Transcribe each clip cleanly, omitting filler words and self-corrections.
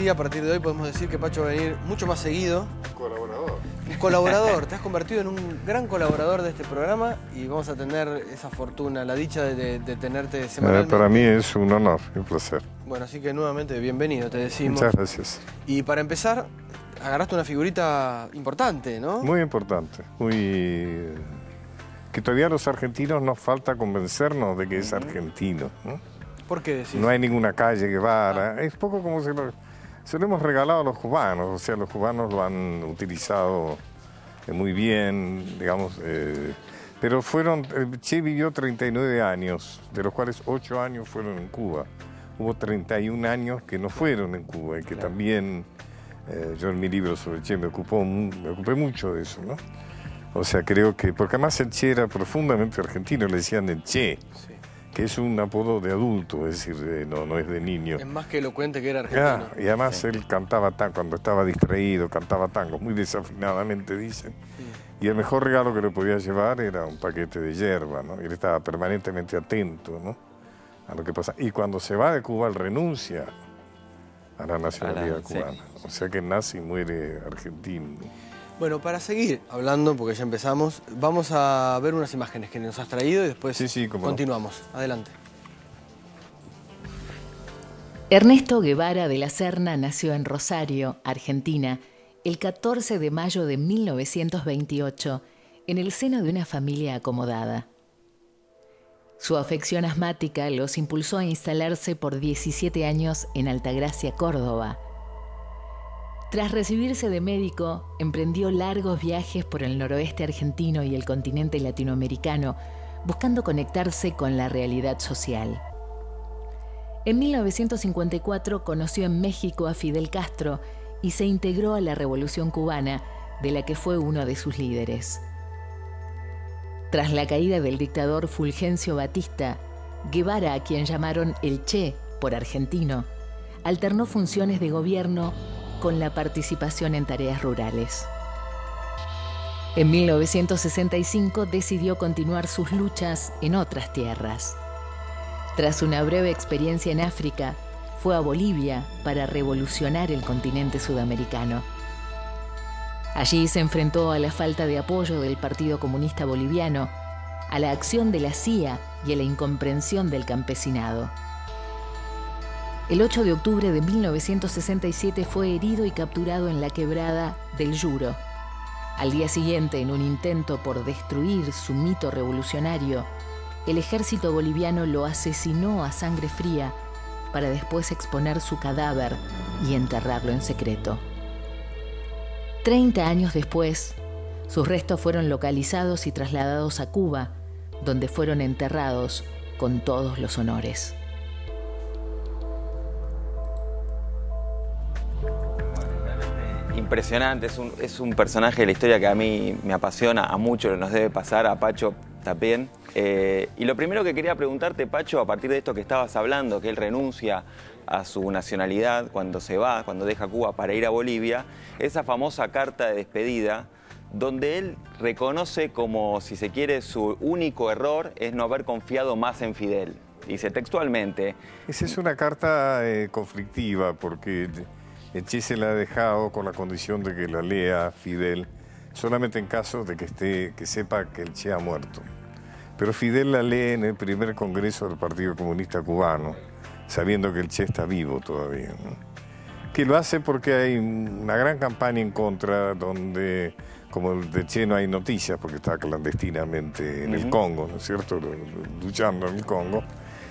a partir de hoy podemos decir que Pacho va a venir mucho más seguido. Colaborador. Colaborador, te has convertido en un gran colaborador de este programa y vamos a tener esa fortuna, la dicha de tenerte semanalmente. Para mí es un honor y un placer. Bueno, así que nuevamente bienvenido, te decimos. Muchas gracias. Y para empezar, agarraste una figurita importante, ¿no? Muy importante, que todavía a los argentinos nos falta convencernos de que es argentino, ¿no? ¿Por qué decís? No hay ninguna calle Guevara. Es poco como se lo hemos regalado a los cubanos. O sea, los cubanos lo han utilizado muy bien, digamos. Pero Che vivió 39 años, de los cuales 8 años fueron en Cuba. Hubo 31 años que no fueron en Cuba y que también yo en mi libro sobre Che me ocupé mucho de eso, ¿no? O sea, creo que, porque además el Che era profundamente argentino, le decían el Che. Sí. Que es un apodo de adulto, es decir, no es de niño. Es más que elocuente que era argentino. Y además él cantaba tango, cuando estaba distraído, cantaba tango, muy desafinadamente dicen. Sí. Y el mejor regalo que le podía llevar era un paquete de yerba, ¿no? Y él estaba permanentemente atento, ¿no?, a lo que pasa. Y cuando se va de Cuba, él renuncia a la nacionalidad cubana. Sí. O sea que nace y muere argentino. Bueno, para seguir hablando, porque ya empezamos, vamos a ver unas imágenes que nos has traído y después continuamos. No. Adelante. Ernesto Guevara de la Serna nació en Rosario, Argentina, el 14 de mayo de 1928, en el seno de una familia acomodada. Su afección asmática los impulsó a instalarse por 17 años en Altagracia, Córdoba. Tras recibirse de médico, emprendió largos viajes por el noroeste argentino y el continente latinoamericano, buscando conectarse con la realidad social. En 1954 conoció en México a Fidel Castro y se integró a la Revolución Cubana, de la que fue uno de sus líderes. Tras la caída del dictador Fulgencio Batista, Guevara, a quien llamaron el Che por argentino, alternó funciones de gobierno con la participación en tareas rurales. En 1965 decidió continuar sus luchas en otras tierras. Tras una breve experiencia en África, fue a Bolivia para revolucionar el continente sudamericano. Allí se enfrentó a la falta de apoyo del Partido Comunista Boliviano, a la acción de la CIA y a la incomprensión del campesinado. El 8 de octubre de 1967 fue herido y capturado en la quebrada del Yuro. Al día siguiente, en un intento por destruir su mito revolucionario, el ejército boliviano lo asesinó a sangre fría para después exponer su cadáver y enterrarlo en secreto. 30 años después, sus restos fueron localizados y trasladados a Cuba, donde fueron enterrados con todos los honores. Impresionante, es un personaje de la historia que a mí me apasiona, a muchos nos debe pasar, a Pacho también. Y lo primero que quería preguntarte, Pacho, a partir de esto que estabas hablando, que él renuncia a su nacionalidad cuando se va, cuando deja Cuba para ir a Bolivia, esa famosa carta de despedida, donde él reconoce como, si se quiere, su único error es no haber confiado más en Fidel. Dice textualmente. Esa es una carta conflictiva, porque el Che se la ha dejado con la condición de que la lea Fidel solamente en caso de que sepa que el Che ha muerto. Pero Fidel la lee en el primer congreso del Partido Comunista Cubano, sabiendo que el Che está vivo todavía, ¿no? Que lo hace porque hay una gran campaña en contra, donde, como el de Che no hay noticias, porque está clandestinamente en el Congo, ¿no es cierto?, luchando en el Congo,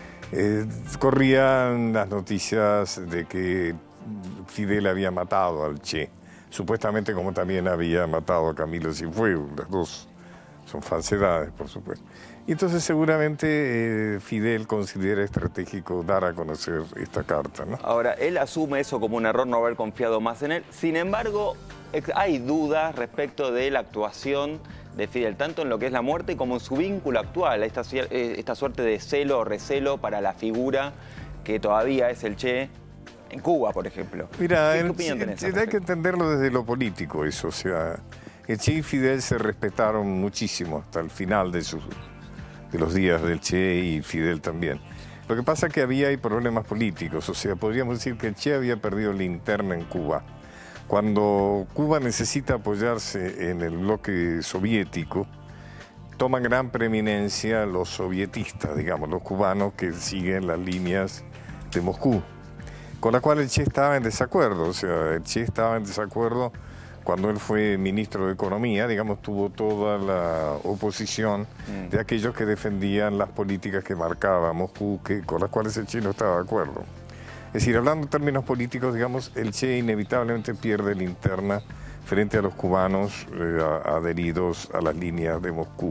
corrían las noticias de que Fidel había matado al Che, supuestamente como también había matado a Camilo Cienfuegos. Las dos son falsedades, por supuesto. Y entonces seguramente Fidel considera estratégico dar a conocer esta carta, ¿no? Ahora, él asume eso como un error, no haber confiado más en él. Sin embargo, hay dudas respecto de la actuación de Fidel, tanto en lo que es la muerte como en su vínculo actual, esta suerte de celo o recelo para la figura que todavía es el Che en Cuba, por ejemplo. Mira, hay que entenderlo desde lo político eso, o sea, el Che y Fidel se respetaron muchísimo hasta el final de los días del Che, y Fidel también. Lo que pasa es que había problemas políticos, o sea, podríamos decir que el Che había perdido la interna en Cuba. Cuando Cuba necesita apoyarse en el bloque soviético, toman gran preeminencia los sovietistas, digamos, los cubanos que siguen las líneas de Moscú, con la cual el Che estaba en desacuerdo. O sea, el Che estaba en desacuerdo cuando él fue ministro de Economía, digamos, tuvo toda la oposición de aquellos que defendían las políticas que marcaba Moscú, con las cuales el Che no estaba de acuerdo. Es decir, hablando en términos políticos, digamos, el Che inevitablemente pierde la interna frente a los cubanos adheridos a las líneas de Moscú.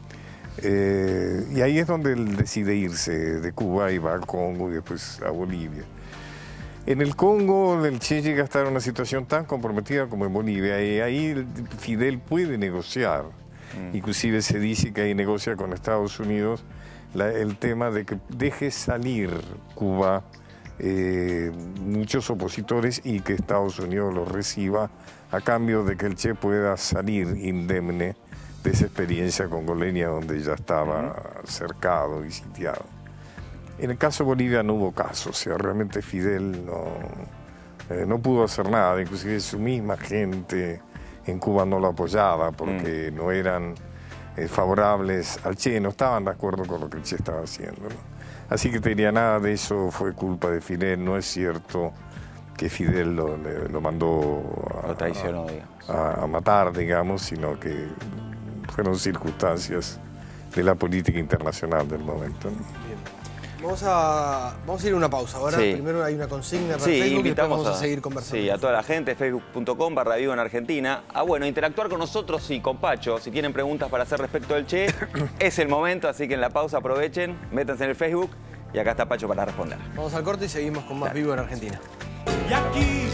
Y ahí es donde él decide irse de Cuba y va al Congo y después a Bolivia. En el Congo, el Che llega a estar en una situación tan comprometida como en Bolivia, y ahí Fidel puede negociar. Inclusive se dice que ahí negocia con Estados Unidos el tema de que deje salir Cuba muchos opositores y que Estados Unidos los reciba a cambio de que el Che pueda salir indemne de esa experiencia congoleña donde ya estaba cercado y sitiado. En el caso de Bolivia no hubo caso, o sea, realmente Fidel no pudo hacer nada, inclusive su misma gente en Cuba no lo apoyaba porque no eran favorables al Che, no estaban de acuerdo con lo que el Che estaba haciendo, ¿no? Así que te diría, nada de eso fue culpa de Fidel, no es cierto que Fidel lo mandó lo traicionó, digamos, a matar, digamos, sino que fueron circunstancias de la política internacional del momento, ¿no? Vamos a ir a una pausa. Ahora primero hay una consigna para Facebook y después vamos a seguir conversando. Sí, a toda la gente, facebook.com/Vivo en Argentina. Bueno, interactuar con nosotros y con Pacho. Si tienen preguntas para hacer respecto del Che, es el momento, así que en la pausa aprovechen, métanse en el Facebook y acá está Pacho para responder. Vamos al corte y seguimos con más Vivo en Argentina. Y aquí